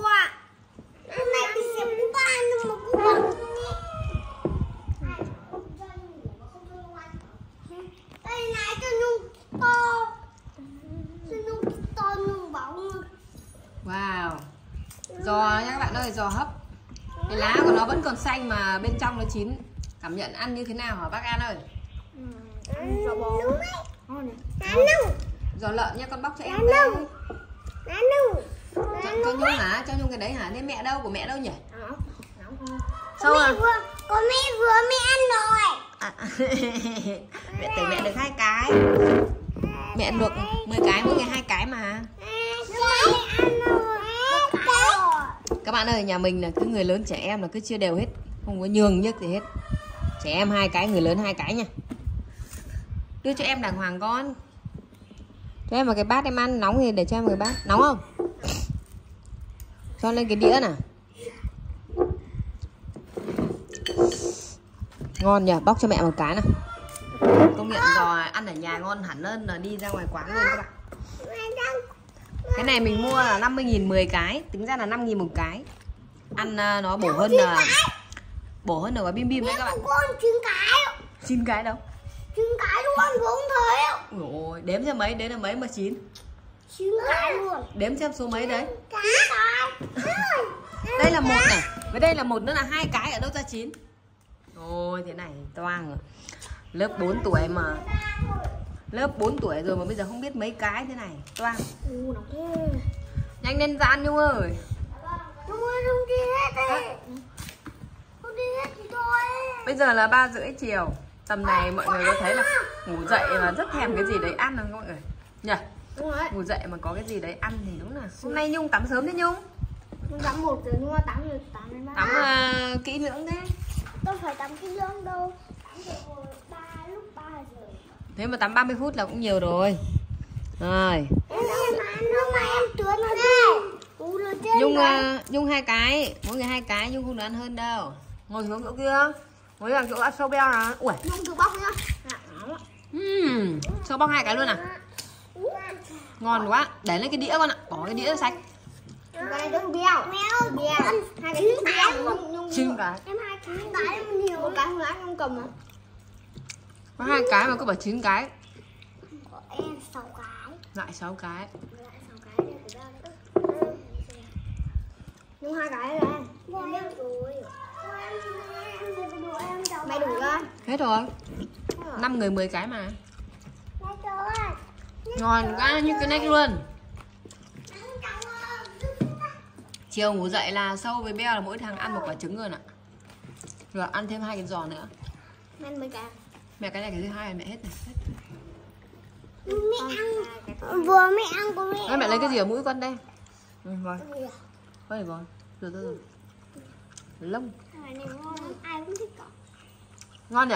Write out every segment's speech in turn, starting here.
ạ. Hôm nay mình sẽ mua ba nhưng mà cũng bỏng nhé. Đây này cho Nhung to. Cho Nhung to Nhung bỏng. Wow. Giò nha các bạn ơi, giò hấp. Cái lá của nó vẫn còn xanh mà bên trong nó chín. Cảm nhận ăn như thế nào hả bác An ơi? Giò bò. Giò lợn nha, con bóc cho em đây. Cho Nhung hả? Cho Nhung cái đấy hả? Thế mẹ đâu? Của mẹ đâu nhỉ? Sao à? Có mẹ vừa mẹ ăn rồi. Mẹ tưởng mẹ được 2 cái. Mẹ được 10 cái, mỗi ngày 2 cái mà. Các bạn ơi, nhà mình là cứ người lớn trẻ em là cứ chia đều hết, không có nhường nhức gì hết. Trẻ em 2 cái, người lớn 2 cái nha. Đưa cho em đàng hoàng con. Cho em vào cái bát em ăn, nóng thì để cho em vào cái bát. Nóng không? Cho lên cái đĩa nè. Ngon nhỉ, bóc cho mẹ một cái nào. Công nhận giò ăn ở nhà ngon hẳn hơn là đi ra ngoài quán luôn các bạn. Cái này mình mua là 50.000 10 cái, tính ra là 5.000 một cái. Ăn nó bổ hơn là quả bim bim đấy các bạn. 9 cái. 9 cái đâu? 9 cái luôn, không thấy. Ôi, đếm xem mấy, đấy là mấy mà 9. 9 cái luôn. Đếm xem số mấy đấy. Cái. Đây là một này, với đây là một nữa là 2 cái, ở đâu ra 9. Ôi thế này toang rồi. Lớp 4 tuổi mà. Lớp 4 tuổi rồi mà bây giờ không biết mấy cái thế này, toang. Nhanh lên ra ăn Nhung ơi. Nhung ơi, không đi hết đi. Không đi hết thì thôi. Bây giờ là 3:30 chiều. Tầm này mọi người có thấy là ngủ dậy mà rất thèm cái gì đấy ăn không mọi người nhỉ? Đúng rồi. Ngủ dậy mà có cái gì đấy ăn thì đúng là. Hôm nay Nhung tắm sớm thế Nhung? Nhung tắm 1 giờ, Nhung tắm rồi, tắm đến 3. Tắm kỹ lưỡng thế. Tôi phải tắm kỹ lưỡng đâu. Tắm được lúc 3 giờ. Thế mà tắm 30 phút là cũng nhiều rồi. Rồi. Nhung 2 cái, mỗi người 2 cái, Nhung không được ăn hơn đâu. Ngồi xuống chỗ kia. Ngồi vào chỗ ăn sâu beo nào. Ui. Nhung tự bóc nhá. Sâu bóc 2 cái luôn à? Ngon quá. Để lên cái đĩa con ạ. Bỏ cái đĩa sạch. Cái này tôi bèo. Bèo. 2 cái Nhung. 9 cái. Em 2 cái em nhiều. Một cái không lẽ Nhung cầm mà. Có 2 cái mà cứ bảo 9 cái. Của em 6 cái. Lại 6 cái. Nhung 2 cái rồi. Mày đủ rồi. Hết rồi. 5 người 10 cái mà. Ngon quá như cái này luôn. Chiều ngủ dậy là Sâu với Beo là mỗi thằng ăn một quả trứng rồi ạ. Rồi ăn thêm 2 cái giò nữa. Mẹ cái này cái thứ hai là mẹ hết này. Mẹ ăn vừa mẹ ăn của mẹ. Mẹ lấy cái gì ở mũi con đây? Rồi. Rồi. Rồi. Lông. Ai cũng thích cỏ. Ngon nhỉ?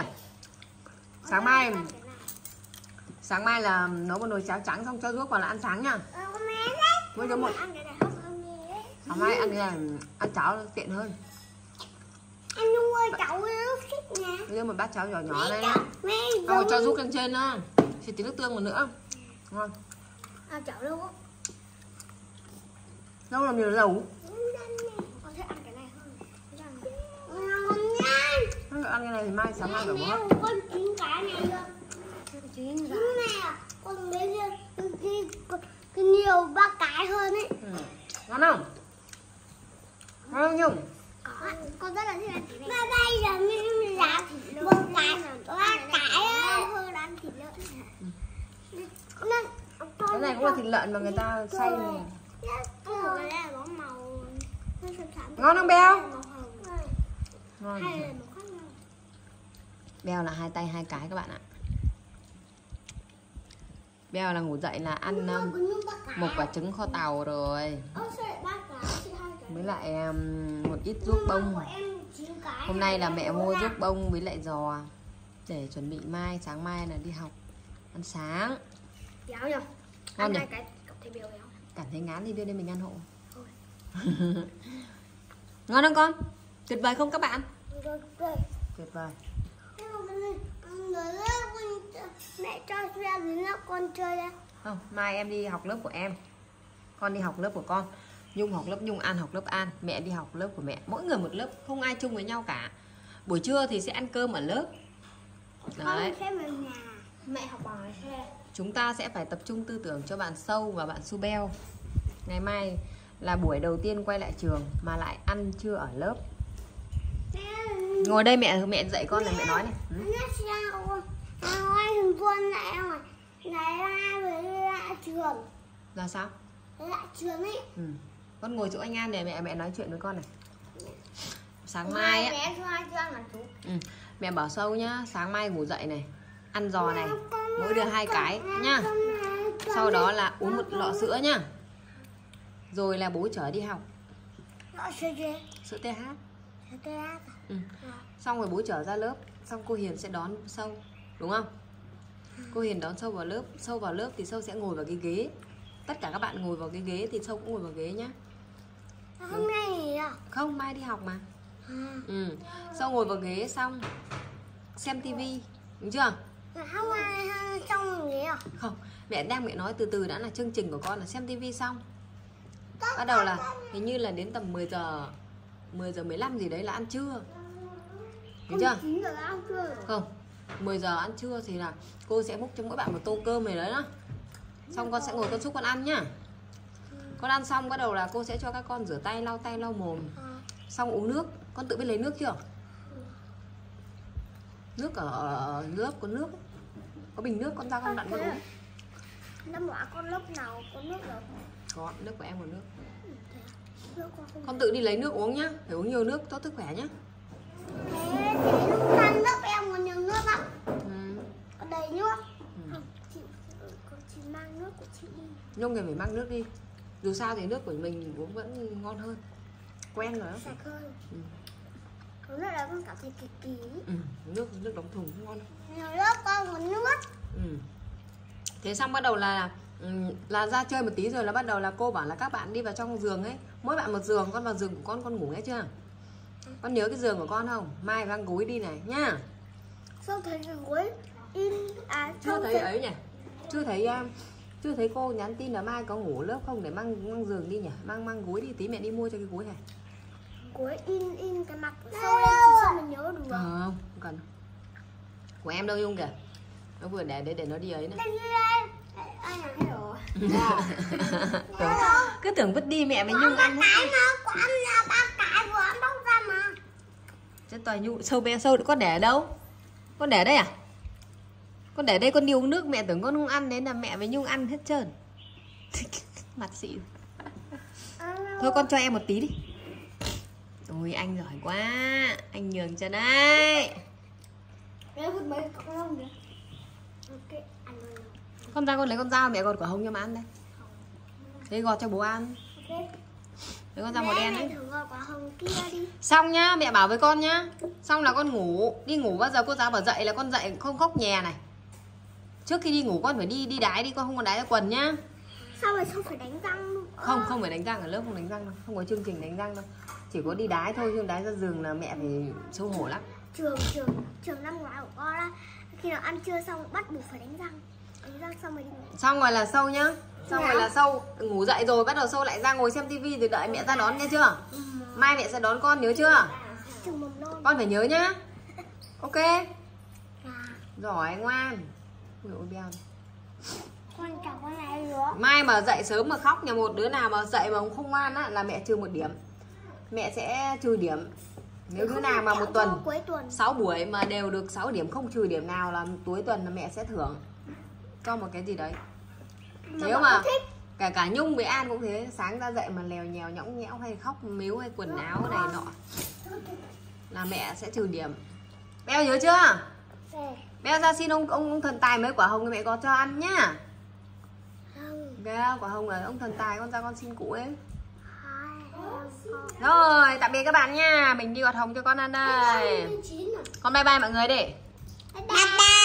Sáng mai là nấu một nồi cháo trắng xong cho ruốc vào là ăn sáng nha. Mỗi đứa một. Sáng mai ăn cái này, ăn cháo tiện hơn. Anh Nhung ơi, cháu nó thích nè. Đưa một bát cháo nhỏ nhỏ đây. Xong cho ruốc lên trên đó. Chỉ tí nước tương một nữa. Ngon. Cháu đâu á? Đâu làm gì là dầu. Con thích ăn cái này hơn. Ngon nha. Ăn cái này thì mai sáng mai phải bó. Con 9 cái này luôn. 9 cái này. Con mấy cái nhiều 3 cái hơn ấy. Ngon không? Ngon không Nhung? Con rất là thích ăn thịt này. Mà bây giờ mình làm một cái 3 cái hơn ăn thịt lợn. Cái này cũng là thịt lợn mà người ta xay nè. Ngon không Beo? Ngon. Beo là 2 tay 2 cái các bạn ạ. Beo là ngủ dậy là ăn một quả trứng kho tàu rồi. Với lại một ít ruốc bông. Hôm nay là mẹ mua ruốc bông với lại giò để chuẩn bị sáng mai là đi học ăn sáng. Ngon nhỉ? Cảm thấy ngán thì đưa đây mình ăn hộ. Ngon không con? Tuyệt vời không các bạn? Tuyệt vời. Mẹ cho ra dưới lớp con chơi đây. Không, mai em đi học lớp của em. Con đi học lớp của con. Nhung học lớp Nhung, An học lớp An. Mẹ đi học lớp của mẹ, mỗi người một lớp, không ai chung với nhau cả. Buổi trưa thì sẽ ăn cơm ở lớp. Đấy. Mẹ học bằng xe. Chúng ta sẽ phải tập trung tư tưởng cho bạn Sâu và bạn Su Beo. Ngày mai là buổi đầu tiên quay lại trường mà lại ăn trưa ở lớp. Ngồi đây mẹ dạy con này, mẹ nói này. Trường. Là sao? Lại trường ấy. Con ngồi chỗ anh An để mẹ nói chuyện với con này. Sáng mai á. Mẹ bảo Sâu nhá, sáng mai ngủ dậy này, ăn giò này, mỗi đứa 2 cái nhá. Sau đó là uống 1 lọ sữa nhá. Rồi là bố chở đi học. Sữa TH. Xong rồi bố chở ra lớp. Xong cô Hiền sẽ đón Sâu, đúng không? Cô Hiền đón Sâu vào lớp. Sâu vào lớp thì Sâu sẽ ngồi vào cái ghế. Tất cả các bạn ngồi vào cái ghế thì Sâu cũng ngồi vào ghế nhá. Hôm nay à? Không, mai đi học mà. Sâu ngồi vào ghế xong xem tivi, đúng chưa? Không ai trong ghế à? Không, mẹ nói từ từ đã, là chương trình của con là xem tivi xong bắt đầu là hình như là đến tầm 10 giờ 15 gì đấy là ăn trưa, hiểu chưa? Không, 10 giờ ăn trưa thì là cô sẽ múc cho mỗi bạn 1 tô cơm này đấy đó. Xong con sẽ ngồi con giúp con ăn nhá. Con ăn xong bắt đầu là cô sẽ cho các con rửa tay, lau mồm. Xong uống nước. Con tự biết lấy nước chưa? Nước ở lớp có nước, có bình nước, con ra con đặt con uống. Năm ngoái con lớp nào có nước được? Có, nước của em có nước. Con tự đi lấy nước uống nhá, phải uống nhiều nước tốt sức khỏe nhá. Thế lúc ăn lớp em có nhiều nước không? Có đầy nước. Con chỉ mang nước của chị đi. Nhung thì phải mang nước đi. Dù sao thì nước của mình uống vẫn ngon hơn, quen rồi đó. Sạch hơn. Nước đó con cảm thấy kỳ. Nước đóng thùng ngon. Nhiều lớp con có nước. Thế xong bắt đầu là ra chơi một tí rồi là bắt đầu là cô bảo là các bạn đi vào trong giường ấy, mỗi bạn 1 giường, con vào giường của con ngủ nghe chưa? Con nhớ cái giường của con không? Mai mang gối đi này nhá. Sao thấy cái gối in chưa thấy ấy nhỉ? Chưa thấy cô nhắn tin là mai có ngủ lớp không để mang giường đi nhỉ? Mang gối đi, tí mẹ đi mua cho cái gối này. Gối in cái mặt sau lên chứ sao mình nhớ được. Không cần. Của em đâu Nhung kìa. Nó vừa để nó đi ấy này. Cứ tưởng vứt đi mẹ với Nhung ăn. Cái nó có ăn là 3 cái vừa ăn bóc ra mà. Chết toàn Nhung, Sâu con để ở đâu? Con để ở đây à? Con để đây con đi uống nước, mẹ tưởng con không ăn đến là mẹ với Nhung ăn hết trơn. Mặt xị. Thôi con cho em 1 tí đi. Ôi anh giỏi quá, anh nhường cho đấy. Con ra con lấy con dao, mẹ gọt quả hồng cho mà ăn đây. Đây gọt cho bố ăn. Đấy con dao màu đen đấy. Xong nhá, mẹ bảo với con nhá. Xong là con ngủ, đi ngủ bao giờ cô giáo bảo dậy là con dậy không khóc nhè này. Trước khi đi ngủ con phải đi đái đi, con không có đái ra quần nhá. Sao mà không phải đánh răng luôn? Không phải đánh răng, ở lớp không đánh răng đâu, không có chương trình đánh răng đâu. Chỉ có đi đái thôi, nhưng đái ra giường là mẹ phải xấu hổ lắm. Trường năm ngoái của con á, khi nào ăn trưa xong bắt buộc phải đánh răng. Đánh răng xong rồi đi ngủ. Xong rồi là Sâu nhá. Xong rồi là Sâu ngủ dậy rồi bắt đầu Sâu lại ra ngồi xem tivi rồi đợi mẹ ra đón nghe chưa? Mai mẹ sẽ đón con nhớ chưa? Con phải nhớ nhá. Ok. Giỏi ngoan. Ôi ôi Beo. Con chào con này nữa. Mai mà dậy sớm mà khóc nhà một đứa nào mà dậy mà không ngoan á là mẹ trừ 1 điểm. Mẹ sẽ trừ điểm. Nếu đứa nào mà 1 tuần 6 buổi mà đều được 6 điểm, không trừ điểm nào là cuối tuần là mẹ sẽ thưởng cho một cái gì đấy. Nếu mà cả Nhung với An cũng thế, sáng ra dậy mà lèo nhèo nhõng nhẽo hay khóc mếu hay quần áo này nọ là mẹ sẽ trừ điểm. Beo nhớ chưa? Beo ra xin ông thần tài mấy quả hồng mẹ có cho ăn nhá. Beo quả hồng là ông thần tài, con ra con xin cụ ấy. Rồi tạm biệt các bạn nha, mình đi gọt hồng cho con ăn đây. Con bye bye mọi người đi. Bye bye.